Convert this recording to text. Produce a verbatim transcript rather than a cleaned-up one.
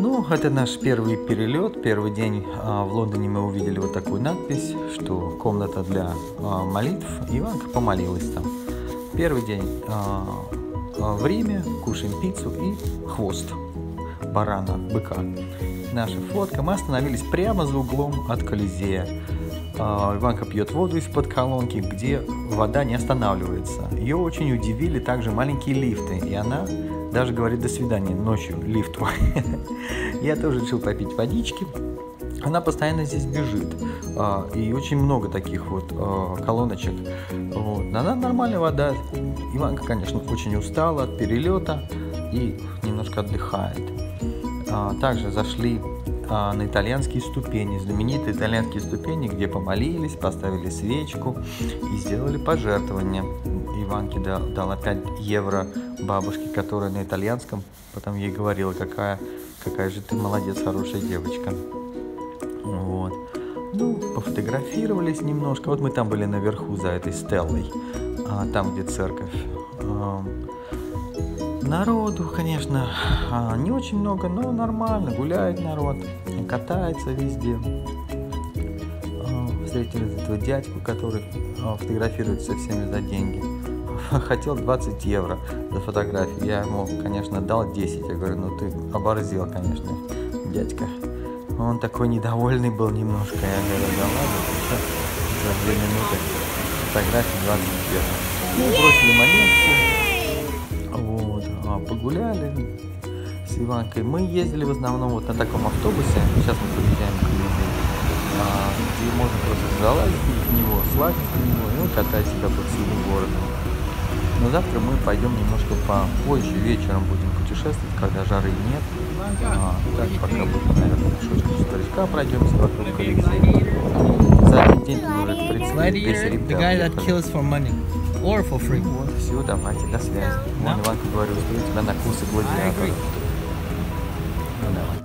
Ну, это наш первый перелет. Первый день а, в Лондоне мы увидели вот такую надпись, что комната для а, молитв. Иванка помолилась там. Первый день а, а, в Риме, кушаем пиццу и хвост барана, быка. Наша фотка. Мы остановились прямо за углом от Колизея. А, Иванка пьет воду из-под колонки, где вода не останавливается. Ее очень удивили также маленькие лифты, и она даже говорит «до свидания» ночью лифту. Я тоже решил попить водички. Она постоянно здесь бежит. И очень много таких вот колоночек. Вот. Она нормальная вода. Иванка, конечно, очень устала от перелета и немножко отдыхает. Также зашли на итальянские ступени, знаменитые итальянские ступени, где помолились, поставили свечку и сделали пожертвование. Иванке дал, дала пять евро бабушке, которая на итальянском, потом ей говорила, какая, какая же ты молодец, хорошая девочка. Вот. Ну, пофотографировались немножко. Вот мы там были наверху за этой стеллой, а, там, где церковь. А, народу, конечно, а, не очень много, но нормально, гуляет народ, катается везде. А, встретили этого дядьку, который а, фотографируется со всеми за деньги. Хотел двадцать евро за фотографию. Я ему, конечно, дал десять. Я говорю, ну ты оборзел, конечно, дядька. Он такой недовольный был немножко. Я говорю, да ладно, ты что, за две минуты фотографии двадцать евро. Ну, бросили монетку. Вот, а, погуляли с Иванкой. Мы ездили в основном вот на таком автобусе. Сейчас мы подъезжаем к Колизею, а, где можно просто залазить в него, слазить в него, и он катает себя по всему городу. Но завтра мы пойдем немножко попозже, вечером будем путешествовать, когда жары нет. А, так, пока будем, наверное, немножко старичка пройдемся вокруг Колизея. За один день ты уже тридцать без ребят. Вот, все, давайте, до связи. Вон, Иванка, говорю, устрою тебя на курсы гладиаторов. Ну, давай.